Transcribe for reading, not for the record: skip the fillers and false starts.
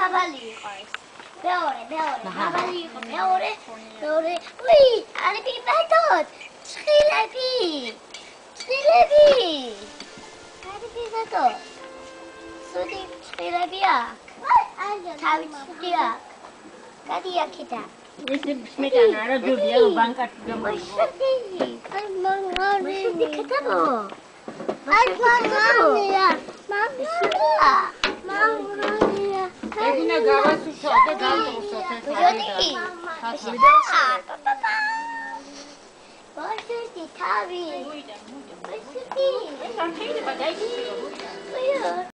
მაღალი იყოს. მეორე. მაღალი იყო მეორე. უი, არის ბატონ. ცხილები. არის ბატონ. სუდი ცხილები აქვს. თავი ცუდი აქვს. გადი აქეთა. ეს სმეტანა რა ჯობია რომ ბანკაში გამოვიდე. მაშინ იქეთებო. მაღალია. ედინა გავასუჩო და გავდროსოთ ეს ბიოდი. ბაშეთი თავი. მოიდა. ეს არ შეიძლება დაიქცეო.